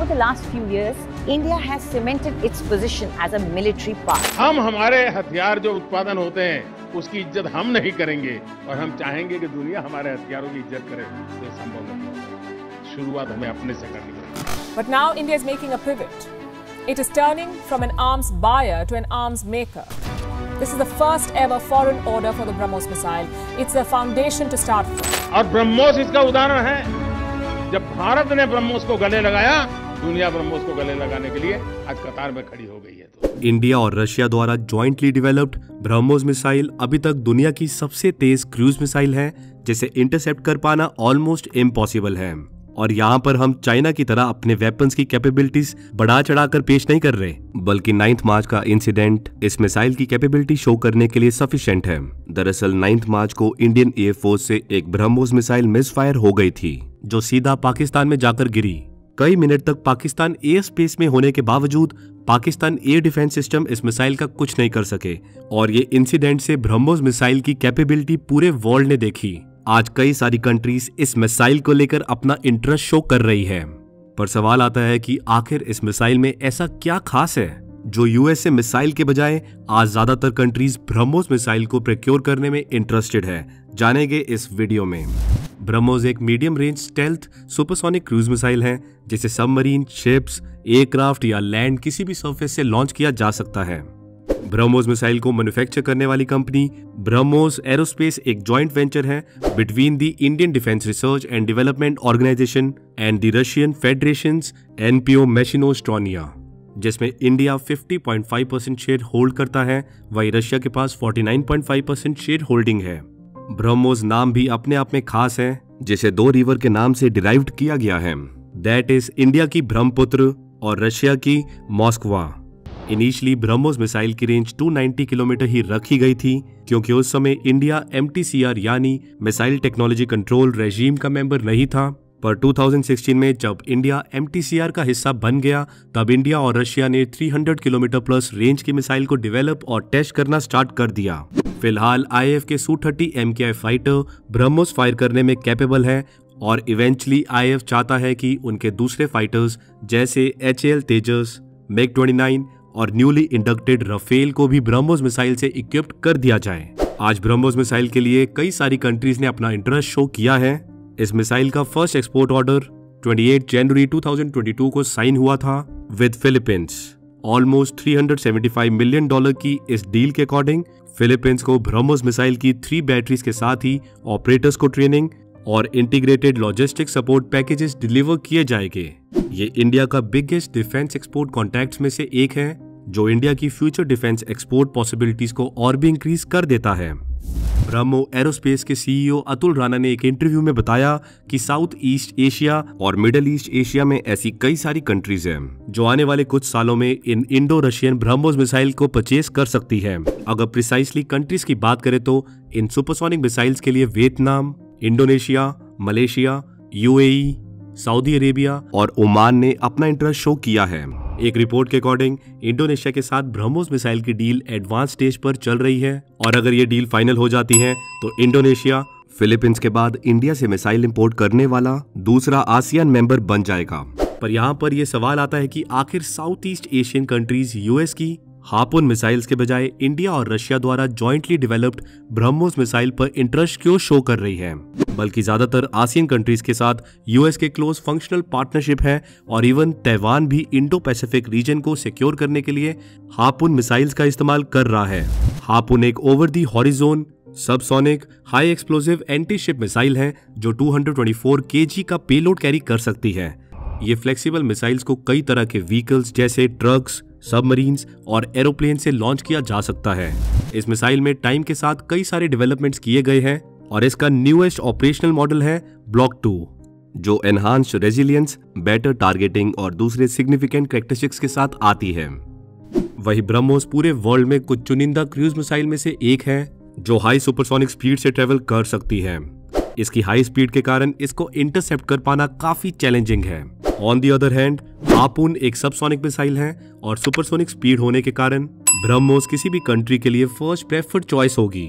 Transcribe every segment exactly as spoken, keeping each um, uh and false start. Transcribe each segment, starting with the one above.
Over the last few years, India has cemented its position as a military power. हम हमारे हथियार जो उत्पादन होते हैं उसकी इज्जत हम नहीं करेंगे और हम चाहेंगे कि दुनिया हमारे हथियारों की इज्जत करे, तो संभव नहीं। शुरुआत हमें अपने से करनी है। But now India is making a pivot. It is turning from an arms buyer to an arms maker. This is the first ever foreign order for the BrahMos missile. It's a foundation to start from. और BrahMos इसका उदाहरण है। जब भारत ने BrahMos को गले लगाया, दुनिया BrahMos को गले लगाने के लिए आज कतार में खड़ी हो गई है। तो इंडिया और रशिया द्वारा जॉइंटली डेवलप्ड ब्रह्मोस मिसाइल अभी तक दुनिया की सबसे तेज क्रूज मिसाइल है, जिसे इंटरसेप्ट कर पाना ऑलमोस्ट इम्पॉसिबल है। और यहाँ पर हम चाइना की तरह अपने वेपन्स की कैपेबिलिटीज बढ़ा चढ़ाकर पेश नहीं कर रहे, बल्कि नाइन्थ मार्च का इंसिडेंट इस मिसाइल की कैपेबिलिटी शो करने के लिए सफिशिएंट है। दरअसल नाइन्थ मार्च को इंडियन एयरफोर्स से एक ब्रह्मोस मिसाइल मिसफायर हो गई थी, जो सीधा पाकिस्तान में जाकर गिरी। कई मिनट तक पाकिस्तान एयर स्पेस में होने के बावजूद पाकिस्तान एयर डिफेंस सिस्टम इस मिसाइल का कुछ नहीं कर सके, और ये इंसिडेंट से ब्रह्मोस मिसाइल की कैपेबिलिटी पूरे वर्ल्ड ने देखी। आज कई सारी कंट्रीज इस मिसाइल को लेकर अपना इंटरेस्ट शो कर रही है, पर सवाल आता है कि आखिर इस मिसाइल में ऐसा क्या खास है जो यूएसए मिसाइल के बजाय आज ज्यादातर कंट्रीज ब्रह्मोस मिसाइल को प्रोक्योर करने में इंटरेस्टेड है। जानेंगे इस वीडियो में। ब्रह्मोस एक medium range stealth supersonic cruise missile है, जिसे सबमरीन, शिप्स, एयरक्राफ्ट या लैंड किसी भी सरफेस से लॉन्च किया जा सकता है। ब्रह्मोस मिसाइल को मैन्युफैक्चर करने वाली कंपनी ब्रह्मोस एरोस्पेस एक जॉइंट वेंचर है between the Indian defence research and development organisation and the Russian federation's NPO Mashinostroyeniya, जिसमें इंडिया पचास पॉइंट पाँच परसेंट शेयर होल्ड करता है, वहीं रशिया के पास उनचास पॉइंट पाँच परसेंट शेयर होल्डिंग है। ब्रह्मोस नाम भी अपने आप में खास है, जिसे दो रिवर के नाम से डिराइव्ड किया गया है, दैट इज इंडिया की ब्रह्मपुत्र और रशिया की मॉस्कवा। इनिशियली ब्रह्मोस मिसाइल की रेंज दो सौ नब्बे किलोमीटर ही रखी गई थी, क्योंकि उस समय इंडिया एमटीसीआर यानी मिसाइल टेक्नोलॉजी कंट्रोल रेजीम का मेंबर नहीं था। पर दो हज़ार सोलह में जब इंडिया एमटीसीआर का हिस्सा बन गया, तब इंडिया और रशिया ने तीन सौ किलोमीटर प्लस रेंज की मिसाइल को डेवलप और टेस्ट करना स्टार्ट कर दिया। फिलहाल आईएएफ के Su thirty MKI fighter BrahMos fire करने में कैपेबल है, और इवेंचुअली आईएएफ चाहता है कि उनके दूसरे फाइटर्स जैसे एचएएल तेजस, मिग उनतीस और न्यूली इंडक्टेड राफेल को भी ब्रह्मोस मिसाइल से इक्विप्ड कर दिया जाए। आज ब्रह्मोस मिसाइल के लिए कई सारी कंट्रीज ने अपना इंटरेस्ट शो किया है। इस मिसाइल का फर्स्ट एक्सपोर्ट ऑर्डर अट्ठाईस जनवरी दो हज़ार बाईस को साइन हुआ था विद फिलीपींस। ऑलमोस्ट तीन सौ पचहत्तर मिलियन डॉलर की इस डील के अकॉर्डिंग फिलीपींस को ब्रह्मोस मिसाइल की थ्री बैटरीज के साथ ही ऑपरेटर्स को ट्रेनिंग और integrated logistic support packages delivered किए जाएंगे। ये इंडिया का बिगेस्ट डिफेंस एक्सपोर्ट कॉन्ट्रैक्ट्स में से एक है, जो इंडिया की फ्यूचर डिफेंस एक्सपोर्ट पॉसिबिलिटीज को और भी इंक्रीज कर देता है। ब्रह्मो एरोस्पेस के सीईओ अतुल राणा ने एक इंटरव्यू में बताया कि साउथ ईस्ट एशिया और मिडिल ईस्ट एशिया में ऐसी कई सारी कंट्रीज हैं जो आने वाले कुछ सालों में इन इंडो रशियन ब्रह्मोस मिसाइल को परचेज कर सकती है। अगर प्रिसाइसली कंट्रीज की बात करें तो इन सुपरसोनिक मिसाइल्स के लिए Vietnam, Indonesia, Malaysia, UAE, Saudi Arabia और ओमान ने अपना इंटरेस्ट शो किया है। एक रिपोर्ट के अकॉर्डिंग इंडोनेशिया के साथ ब्रह्मोस मिसाइल की डील एडवांस स्टेज पर चल रही है, और अगर ये डील फाइनल हो जाती है तो इंडोनेशिया फिलीपींस के बाद इंडिया से मिसाइल इंपोर्ट करने वाला दूसरा आसियान मेंबर बन जाएगा। पर यहाँ पर यह सवाल आता है कि आखिर South East Asian countries US की हार्पून मिसाइल्स के बजाय इंडिया और रशिया द्वारा जॉइंटली डेवलप्ड ब्रह्मोस मिसाइल पर इंटरेस्ट क्यों शो कर रही है, बल्कि ज्यादातर आसियन कंट्रीज के साथ यूएस के क्लोज फंक्शनल पार्टनरशिप है, और इवन ताइवान भी इंडो पैसिफिक रीजन को सिक्योर करने के लिए हार्पून मिसाइल्स का इस्तेमाल कर रहा है। हार्पून एक over the horizon subsonic high explosive anti ship missile है, जो दो सौ चौबीस केजी का पेलोड कैरी कर सकती है। ये फ्लेक्सिबल मिसाइल्स को कई तरह के व्हीकल्स जैसे ट्रक्स, सबमरीन्स और एरोप्लेन से लॉन्च किया जा सकता है। इस मिसाइल में टाइम के साथ कई सारे डेवलपमेंट्स किए गए हैं, और इसका न्यूएस्ट ऑपरेशनल मॉडल है ब्लॉक टू, जो एनहांस्ड रेजिलियंस, बेटर टारगेटिंग और दूसरे सिग्निफिकेंट कैरेक्टरिस्टिक्स के साथ आती है। वही ब्रह्मोस पूरे वर्ल्ड में कुछ चुनिंदा क्रूज मिसाइल में से एक है जो हाई सुपरसोनिक स्पीड से ट्रेवल कर सकती है। इसकी हाई स्पीड के कारण इसको इंटरसेप्ट कर पाना काफी चैलेंजिंग है। On the other hand Harpoon एक सबसोनिक मिसाइल है, और सुपरसोनिक स्पीड होने के कारण ब्रह्मोस किसी भी कंट्री के लिए फर्स्ट प्रेफर्ड चॉइस होगी।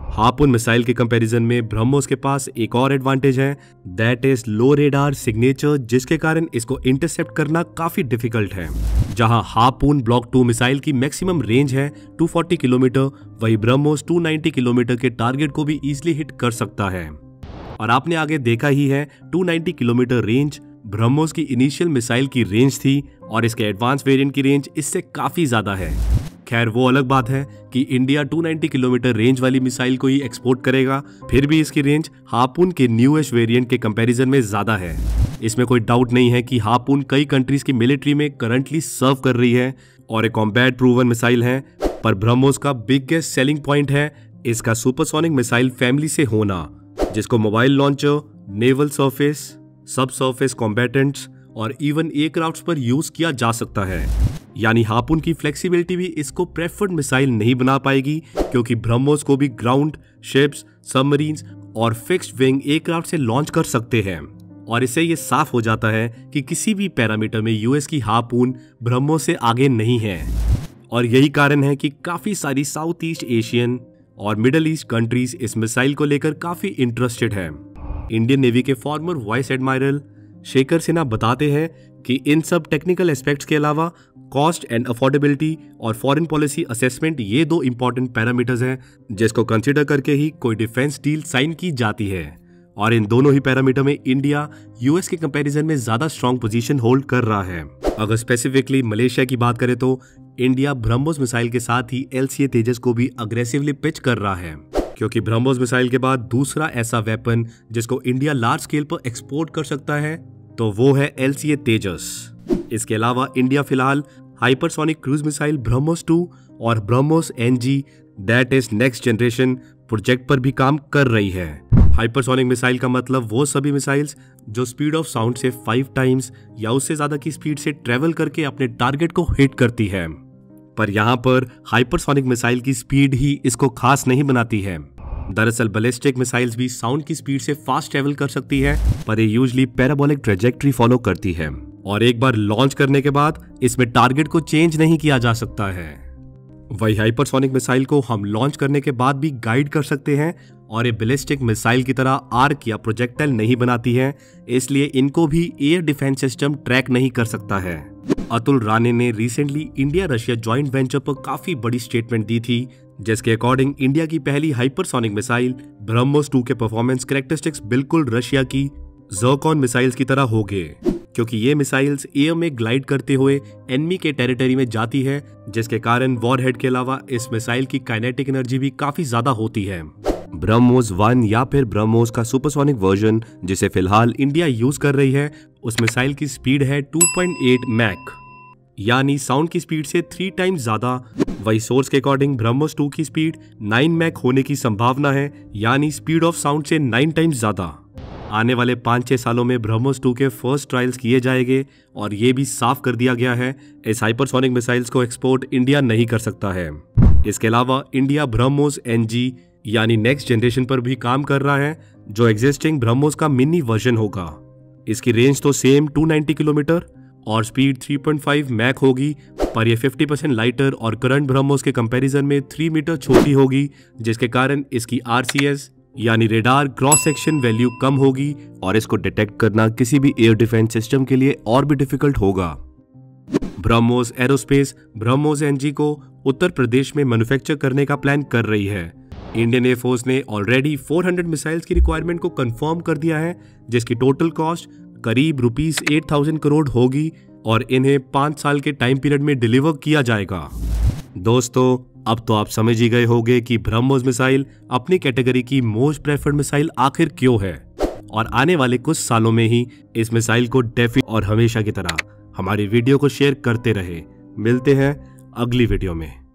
हार्पून मिसाइल के कंपैरिजन में ब्रह्मोस के पास एक और एडवांटेज है, that is low radar signature, जिसके कारण इसको इंटरसेप्ट करना काफी डिफिकल्ट है। जहां हार्पून ब्लॉक टू मिसाइल की मैक्सिमम रेंज है दो सौ चालीस किलोमीटर, वही ब्रह्मोस दो सौ नब्बे किलोमीटर के टारगेट को भी इजीली हिट कर सकता है। और आपने आगे देखा ही है, दो सौ नब्बे किलोमीटर रेंज ब्रह्मोस की इनिशियल मिसाइल की रेंज थी और इसके एडवांस वेरिएंट की रेंज इससे काफी ज्यादा है। खैर वो अलग बात है कि इंडिया दो सौ नब्बे किलोमीटर रेंज वाली मिसाइल को ही एक्सपोर्ट करेगा, फिर भी इसकी रेंज हार्पून के न्यूएस्ट वेरिएंट के कंपैरिजन में ज्यादा है। इसमें कोई डाउट नहीं है कि हार्पून कई कंट्रीज की मिलिट्री में करंटली सर्व कर रही है और एक कॉम्बैट प्रूवन मिसाइल है, पर ब्रह्मोस का बिगेस्ट सेलिंग पॉइंट है इसका सुपरसोनिक मिसाइल फैमिली से होना, जिसको mobile launcher, naval surface, sub surface combatants और इवन एयरक्राफ्ट्स पर यूज किया जा सकता है। यानी हार्पून की फ्लेक्सिबिलिटी भी इसको प्रेफर्ड मिसाइल नहीं बना पाएगी, क्योंकि ब्रह्मोस को भी ग्राउंड, शिप्स, सबमरीन्स और फिक्स्ड विंग एयरक्राफ्ट से लॉन्च कर सकते हैं। और इससे ये साफ हो जाता है कि किसी भी पैरामीटर में यूएस की हार्पून ब्रह्मोस से आगे नहीं है। और यही कारण है कि काफी सारी साउथ ईस्ट एशियन और मिडल ईस्ट कंट्रीज इस मिसाइल को लेकर काफी इंटरेस्टेड है। इंडियन नेवी के former vice admiral Shekhar Sinha बताते हैं कि इन सब टेक्निकल एस्पेक्ट्स के अलावा कॉस्ट एंड अफोर्डेबिलिटी और फॉरेन पॉलिसी असेसमेंट ये दो इंपॉर्टेंट पैरामीटर्स हैं जिसको कंसीडर करके ही कोई डिफेंस डील साइन की जाती है। और इन दोनों ही पैरामीटर में इंडिया यूएस के कंपैरिजन में ज्यादा स्ट्रॉन्ग पोजीशन होल्ड कर रहा है। अगर स्पेसिफिकली मलेशिया की बात करें तो इंडिया ब्रह्मोस मिसाइल के साथ ही एलसीए तेजस को भी अग्रेसिवली पिच कर रहा है, क्योंकि ब्रह्मोस मिसाइल के बाद दूसरा ऐसा वेपन जिसको इंडिया लार्ज स्केल पर एक्सपोर्ट कर सकता है तो वो है एलसीए तेजस। इसके अलावा इंडिया फिलहाल hypersonic cruise missile BrahMos two और BrahMos NG that is next generation project पर भी काम कर रही है। हाइपरसोनिक मिसाइल का मतलब वो सभी मिसाइल्स जो स्पीड ऑफ साउंड से फाइव टाइम्स या उससे ज्यादा की स्पीड से ट्रेवल करके अपने टारगेट को हिट करती है। पर यहाँ पर हाइपरसोनिक मिसाइल की स्पीड ही इसको खास नहीं बनाती है। दरअसल बैलिस्टिक मिसाइल्स भी साउंड की स्पीड से फास्ट ट्रेवल कर सकती है, पर ये यूजुअली पैराबोलिक ट्रेजेक्ट्री फॉलो करती है और एक बार लॉन्च करने के बाद इसमें टारगेट को चेंज नहीं किया जा सकता है। वही हाइपरसोनिक मिसाइल को हम लॉन्च करने के बाद भी गाइड कर सकते हैं और ये बैलिस्टिक मिसाइल की तरह आर्क या प्रोजेक्टाइल नहीं बनाती है, इसलिए इनको भी एयर डिफेंस सिस्टम ट्रैक नहीं कर सकता है। अतुल राणे ने recently India Russia joint venture पर काफी बड़ी स्टेटमेंट दी थी, जिसके अकॉर्डिंग इंडिया की पहली हाइपरसोनिक मिसाइल ब्रह्मोस टू के परफॉर्मेंस कैरेक्टरिस्टिक्स बिल्कुल रशिया की ज़र्कॉन मिसाइल्स की तरह होंगे, क्योंकि ये मिसाइल्स एयर में ग्लाइड करते हुए एनिमी के टेरिटरी में जाती है, जिसके कारण वॉरहेड के अलावा इस मिसाइल की काइनेटिक एनर्जी भी काफी ज्यादा होती है। ब्रह्मोस वन या फिर ब्रह्मोस का सुपरसोनिक वर्जन जिसे फिलहाल इंडिया यूज कर रही है, उस मिसाइल की स्पीड है टू पॉइंट एट मैक, यानी साउंड की स्पीड से थ्री टाइम्स ज्यादा। वही सोर्स के अकॉर्डिंग ब्रह्मोस टू की स्पीड नाइन मैक होने की संभावना है, यानी स्पीड ऑफ साउंड से नाइन टाइम्स ज्यादा। आने वाले पाँच छह सालों में ब्रह्मोस टू के फर्स्ट ट्रायल्स किए जाएंगे और ये भी साफ कर दिया गया है इस हाइपरसोनिक मिसाइल्स को एक्सपोर्ट इंडिया नहीं कर सकता है। इसके अलावा इंडिया ब्रह्मोस एनजी यानी नेक्स्ट जनरेशन पर भी काम कर रहा है, जो एग्जिस्टिंग ब्रह्मोस का मिनी वर्जन होगा। इसकी रेंज तो सेम दो सौ नब्बे किलोमीटर और speed three point five Mach होगी, पर यह फिफ्टी परसेंट लाइटर और करंट ब्रह्मोस के कंपैरिजन में थ्री मीटर छोटी होगी, जिसके कारण इसकी आरसीएस यानी रेडार क्रॉस सेक्शन वैल्यू कम होगी और इसको डिटेक्ट करना किसी भी एयर डिफेंस सिस्टम के लिए और भी डिफिकल्ट होगा। ब्रह्मोस एरोस्पेस ब्रह्मोस एनजी को उत्तर प्रदेश में मैन्युफैक्चर करने का प्लान कर रही है। इंडियन एयरफोर्स ने ऑलरेडी चार सौ मिसाइल्स की रिक्वायरमेंट को कंफर्म कर दिया है, जिसकी टोटल कॉस्ट करीब रुपीस आठ हज़ार करोड़ होगी और इन्हें पांच साल के टाइम पीरियड में डिलीवर किया जाएगा। दोस्तों, अब तो आप समझ ही गए होंगे कि ब्रह्मोस मिसाइल अपनी कैटेगरी की मोस्ट प्रेफर्ड मिसाइल आखिर क्यों है, और आने वाले कुछ सालों में ही इस मिसाइल को डेफी और हमेशा की तरह हमारी वीडियो को शेयर करते रहे। मिलते हैं अगली वीडियो में।